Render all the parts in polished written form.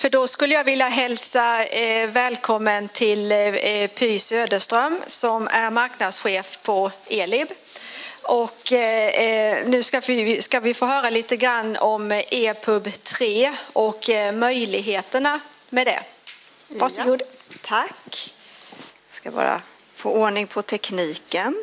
För då skulle jag vilja hälsa välkommen till Py Söderström som är marknadschef på Elib. Och nu ska vi få höra lite grann om EPUB 3 och möjligheterna med det. Varsågod. Ja, tack. Jag ska bara få ordning på tekniken.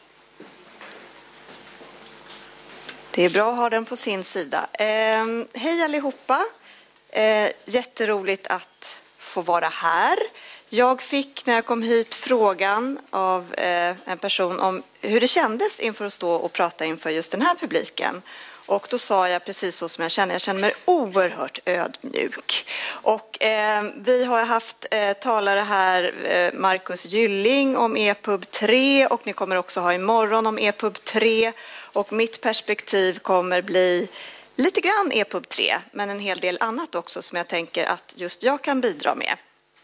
Det är bra att ha den på sin sida. Hej allihopa. Jätteroligt att få vara här. Jag fick när jag kom hit frågan av en person om hur det kändes inför att stå och prata inför just den här publiken. Och då sa jag precis så som jag känner mig oerhört ödmjuk. Och vi har haft talare här, Marcus Gylling om EPUB 3 och ni kommer också ha imorgon om EPUB 3. Och mitt perspektiv kommer bli lite grann EPUB 3, men en hel del annat också som jag tänker att just jag kan bidra med.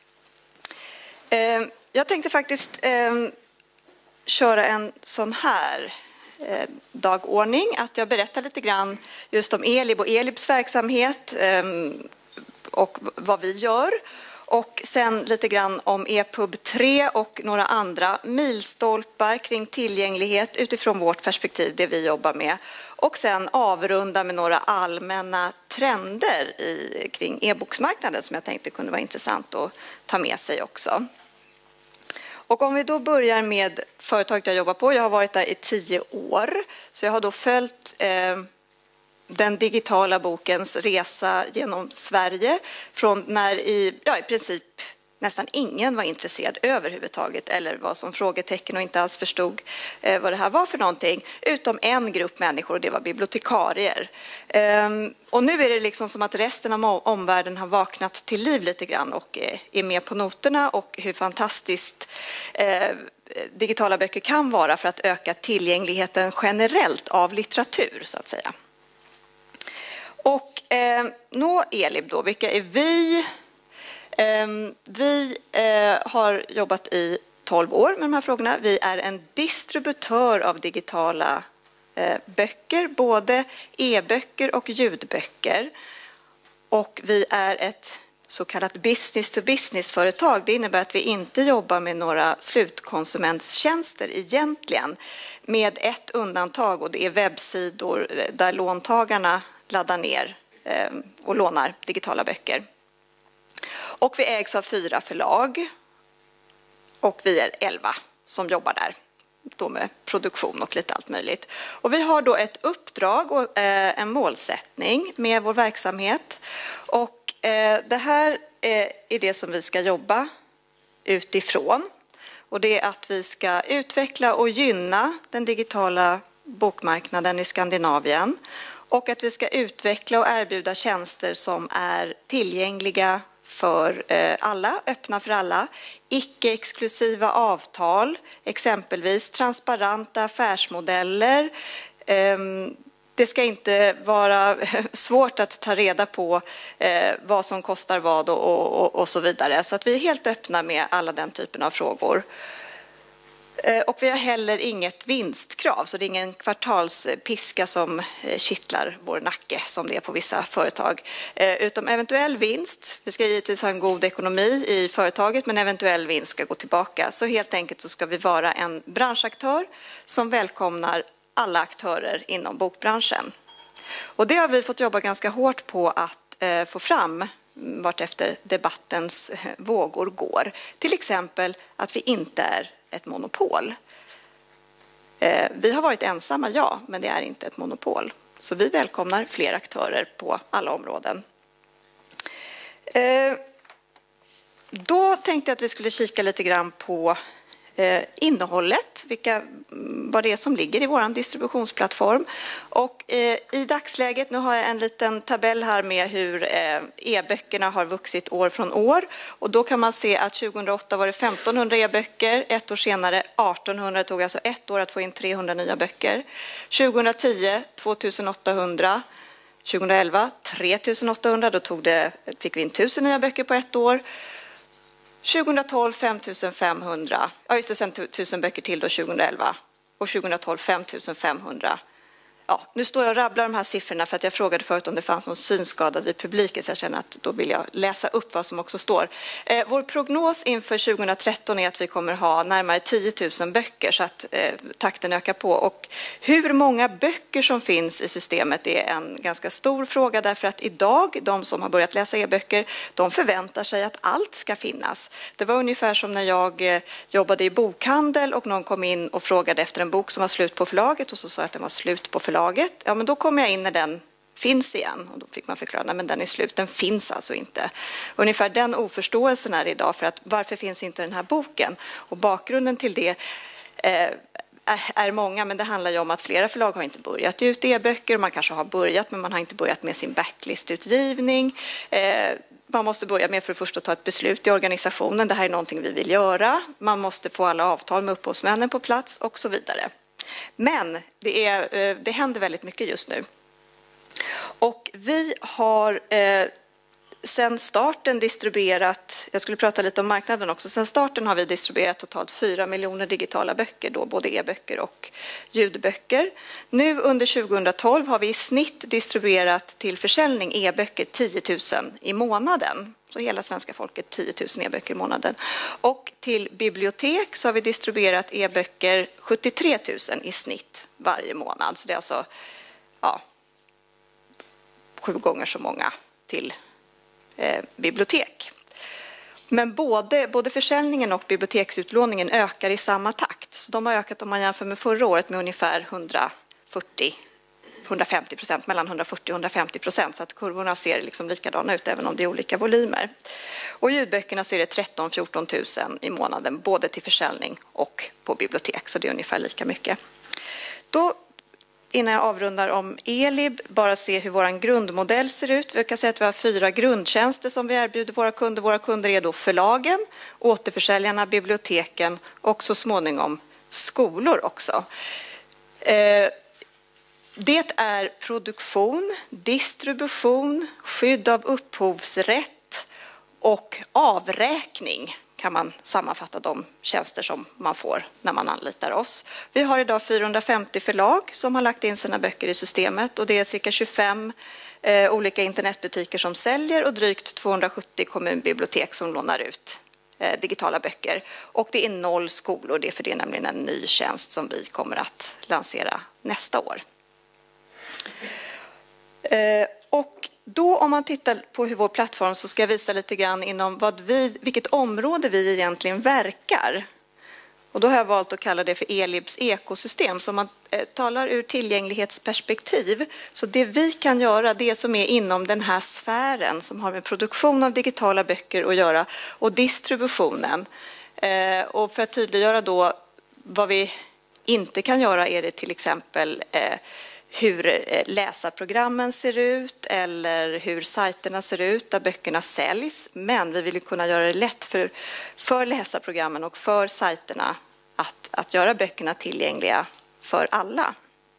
Jag tänkte faktiskt köra en sån här dagordning, att jag berättar lite grann just om Elib och Elibs verksamhet och vad vi gör. Och sen lite grann om EPUB 3 och några andra milstolpar kring tillgänglighet utifrån vårt perspektiv, det vi jobbar med. Och sen avrunda med några allmänna trender kring e-boksmarknaden som jag tänkte kunde vara intressant att ta med sig också. Och om vi då börjar med företaget jag jobbar på, jag har varit där i 10 år, så jag har då följt den digitala bokens resa genom Sverige från när i princip nästan ingen var intresserad överhuvudtaget eller var som frågetecken och inte alls förstod vad det här var för någonting, utom en grupp människor och det var bibliotekarier. Och nu är det liksom som att resten av omvärlden har vaknat till liv lite grann och är med på noterna och hur fantastiskt digitala böcker kan vara för att öka tillgängligheten generellt av litteratur så att säga. Och Elib då, vilka är vi? Vi har jobbat i 12 år med de här frågorna. Vi är en distributör av digitala böcker, både e-böcker och ljudböcker. Och vi är ett så kallat business-to-business-företag. Det innebär att vi inte jobbar med några slutkonsumentstjänster egentligen, med ett undantag och det är webbsidor där låntagarna laddar ner och lånar digitala böcker. Och vi ägs av 4 förlag och vi är 11 som jobbar där då med produktion och lite allt möjligt. Och vi har då ett uppdrag och en målsättning med vår verksamhet. Och det här är det som vi ska jobba utifrån. Och det är att vi ska utveckla och gynna den digitala bokmarknaden i Skandinavien. Och att vi ska utveckla och erbjuda tjänster som är tillgängliga för alla, öppna för alla, icke-exklusiva avtal, exempelvis transparenta affärsmodeller. Det ska inte vara svårt att ta reda på vad som kostar vad och så vidare. Så att vi är helt öppna med alla den typen av frågor. Och vi har heller inget vinstkrav, så det är ingen kvartalspiska som kittlar vår nacke som det är på vissa företag. Utom eventuell vinst, vi ska givetvis ha en god ekonomi i företaget, men eventuell vinst ska gå tillbaka. Så helt enkelt så ska vi vara en branschaktör som välkomnar alla aktörer inom bokbranschen. Och det har vi fått jobba ganska hårt på att få fram vartefter debattens vågor går. Till exempel att vi inte är ett monopol. Vi har varit ensamma, ja, men det är inte ett monopol. Så vi välkomnar fler aktörer på alla områden. Då tänkte jag att vi skulle kika lite grann på innehållet, vad det är som ligger i vår distributionsplattform. Och i dagsläget, nu har jag en liten tabell här med hur e-böckerna har vuxit år från år. Och då kan man se att 2008 var det 1500 e-böcker, ett år senare 1800, det tog alltså ett år att få in 300 nya böcker. 2010 2800, 2011 3800, då fick vi in 1000 nya böcker på ett år. 2012 5500, ja just det, sen 1000 böcker till då 2011 och 2012 5500. nu står jag och rabblar de här siffrorna för att jag frågade förut om det fanns någon synskadad i publiken, så jag känner att då vill jag läsa upp vad som också står. Vår prognos inför 2013 är att vi kommer ha närmare 10 000 böcker, så att takten ökar på. Och hur många böcker som finns i systemet är en ganska stor fråga, därför att idag, de som har börjat läsa e-böcker, de förväntar sig att allt ska finnas. Det var ungefär som när jag jobbade i bokhandel och någon kom in och frågade efter en bok som var slut på förlaget, och så sa jag att den var slut på förlaget. Ja, men då kommer jag in när den finns igen, och då fick man förklara, nej men den är slut, den finns alltså inte. Ungefär den oförståelsen är det idag för att varför finns inte den här boken? Och bakgrunden till det är många, men det handlar ju om att flera förlag har inte börjat ut e-böcker, man kanske har börjat men man har inte börjat med sin backlistutgivning. Man måste börja med för det första att ta ett beslut i organisationen, det här är någonting vi vill göra, man måste få alla avtal med upphovsmännen på plats och så vidare. Men det händer väldigt mycket just nu. Och vi har sen starten distribuerat, jag skulle prata lite om marknaden också, sen starten har vi distribuerat totalt 4 miljoner digitala böcker, då både e-böcker och ljudböcker. Nu under 2012 har vi i snitt distribuerat till försäljning e-böcker 10 000 i månaden. Så hela svenska folket 10 000 e-böcker i månaden. Och till bibliotek så har vi distribuerat e-böcker 73 000 i snitt varje månad. Så det är alltså 7 gånger så många till bibliotek. Men både försäljningen och biblioteksutlåningen ökar i samma takt. Så de har ökat, om man jämför med förra året, med ungefär 150%, mellan 140 och 150%, så att kurvorna ser liksom likadana ut även om det är olika volymer. Och ljudböckerna så är det 13-14 000 i månaden, både till försäljning och på bibliotek, så det är ungefär lika mycket. Då, innan jag avrundar om Elib, bara se hur vår grundmodell ser ut. Vi kan säga att vi har 4 grundtjänster som vi erbjuder våra kunder. Våra kunder är då förlagen, återförsäljarna, biblioteken och så småningom skolor också. Det är produktion, distribution, skydd av upphovsrätt och avräkning, kan man sammanfatta de tjänster som man får när man anlitar oss. Vi har idag 450 förlag som har lagt in sina böcker i systemet, och det är cirka 25 olika internetbutiker som säljer och drygt 270 kommunbibliotek som lånar ut digitala böcker. Och det är 0 skolor, det är nämligen en ny tjänst som vi kommer att lansera nästa år. Och då, om man tittar på hur vår plattform, så ska jag visa lite grann inom vilket område vi egentligen verkar. Och då har jag valt att kalla det för Elibs ekosystem. Så om man talar ur tillgänglighetsperspektiv, så det vi kan göra, det som är inom den här sfären som har med produktion av digitala böcker att göra och distributionen. Och för att tydliggöra då vad vi inte kan göra, är det till exempel hur läsarprogrammen ser ut eller hur sajterna ser ut där böckerna säljs. Men vi vill kunna göra det lätt för läsarprogrammen och för sajterna att göra böckerna tillgängliga för alla.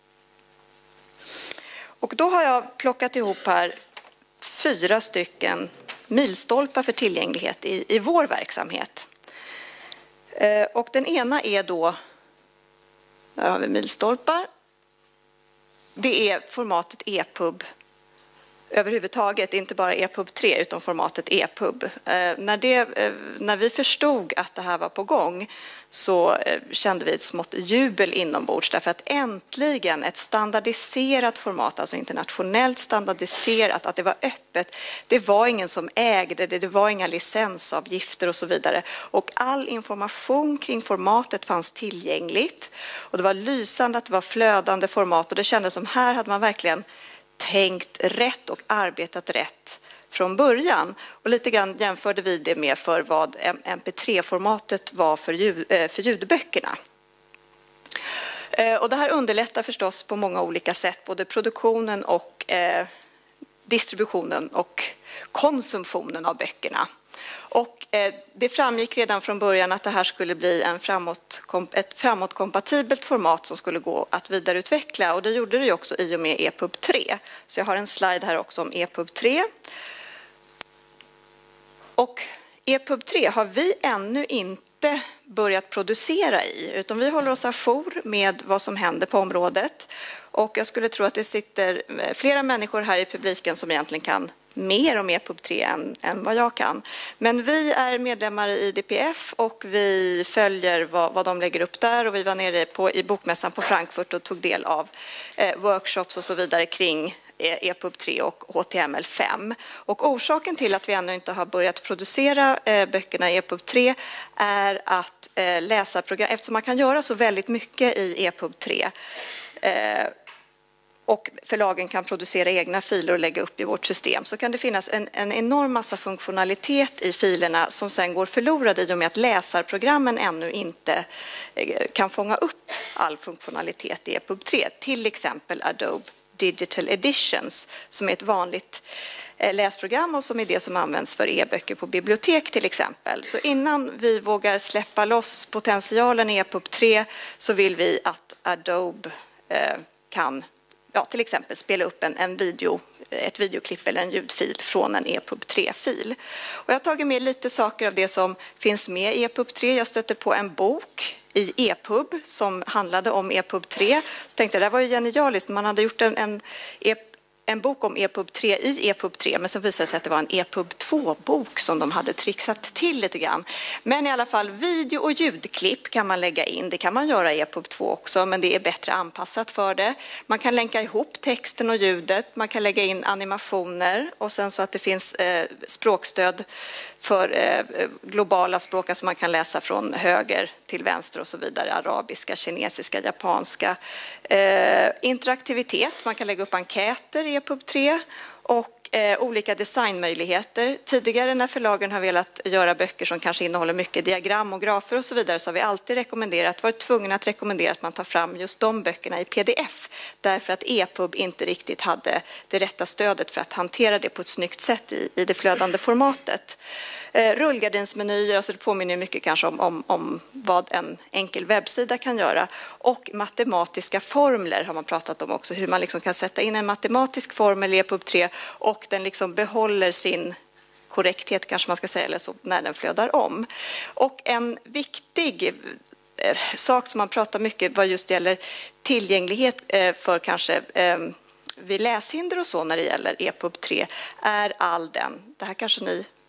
Och då har jag plockat ihop här 4 stycken milstolpar för tillgänglighet i vår verksamhet. Och den ena är då, där har vi milstolpar. Det är formatet EPUB överhuvudtaget, inte bara EPUB 3 utan formatet EPUB. När vi förstod att det här var på gång så kände vi ett smått jubel inombords, därför att äntligen ett standardiserat format, alltså internationellt standardiserat, att det var öppet. Det var ingen som ägde det var inga licensavgifter och så vidare. Och all information kring formatet fanns tillgängligt. Och det var lysande att det var flödande format, och det kändes som här hade man verkligen tänkt rätt och arbetat rätt från början. Och lite grann jämförde vi det med för vad MP3-formatet var för ljudböckerna. Och det här underlättar förstås på många olika sätt, både produktionen och distributionen och konsumtionen av böckerna. Och det framgick redan från början att det här skulle bli ett framåtkompatibelt format som skulle gå att vidareutveckla, och det gjorde det ju också i och med EPUB 3. Så jag har en slide här också om EPUB 3. Och EPUB 3 har vi ännu inte börjat producera i, utan vi håller oss ajour med vad som händer på området. Och jag skulle tro att det sitter flera människor här i publiken som egentligen kan mer om EPUB 3 än vad jag kan. Men vi är medlemmar i IDPF och vi följer vad de lägger upp där, och vi var nere i bokmässan på Frankfurt och tog del av workshops och så vidare kring EPUB 3 och HTML5. Och orsaken till att vi ännu inte har börjat producera böckerna i EPUB 3 är att läsarprogram, eftersom man kan göra så väldigt mycket i EPUB 3 och förlagen kan producera egna filer och lägga upp i vårt system, så kan det finnas en enorm massa funktionalitet i filerna som sen går förlorade i och med att läsarprogrammen ännu inte kan fånga upp all funktionalitet i EPUB 3. Till exempel Adobe Digital Editions som är ett vanligt läsprogram och som är det som används för e-böcker på bibliotek till exempel. Så innan vi vågar släppa loss potentialen i EPUB 3 så vill vi att Adobe kan till exempel spela upp ett videoklipp eller en ljudfil från en EPUB 3-fil. Och jag har tagit med lite saker av det som finns med i EPUB 3. Jag stötte på en bok i EPUB som handlade om EPUB 3. Så tänkte jag, det var ju genialiskt. Man hade gjort en bok om EPUB 3 i EPUB 3, men så visade det sig att det var en EPUB 2-bok som de hade trixat till lite grann. Men i alla fall, video- och ljudklipp kan man lägga in. Det kan man göra i EPUB 2 också, men det är bättre anpassat för det. Man kan länka ihop texten och ljudet. Man kan lägga in animationer och sen så att det finns språkstöd för globala språk, alltså man kan läsa från höger till vänster och så vidare, arabiska, kinesiska, japanska. Interaktivitet, man kan lägga upp enkäter i EPUB 3 och olika designmöjligheter. Tidigare när förlagen har velat göra böcker som kanske innehåller mycket diagram och grafer och så vidare, så har vi alltid varit tvungna att rekommendera att man tar fram just de böckerna i PDF, därför att EPUB inte riktigt hade det rätta stödet för att hantera det på ett snyggt sätt i det flödande formatet. Rullgardinsmenyer, alltså det påminner mycket kanske om vad en enkel webbsida kan göra. Och matematiska formler har man pratat om också, hur man liksom kan sätta in en matematisk formel i EPUB 3 och den liksom behåller sin korrekthet, kanske man ska säga, eller så, när den flödar om. Och en viktig sak som man pratar mycket vad just gäller tillgänglighet för kanske vid läshinder och så när det gäller EPUB 3 är det här kanske ni